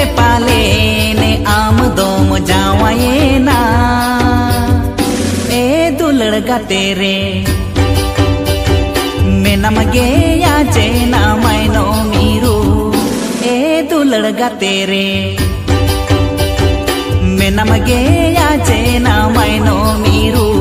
पाले ने आम दोम जावाये ना ए दुलड़गा तेरे मैं नमगे या चेना मैनो मीरू ए दुलड़गा तेरे मैं नमगे या चेना मैनो मीरू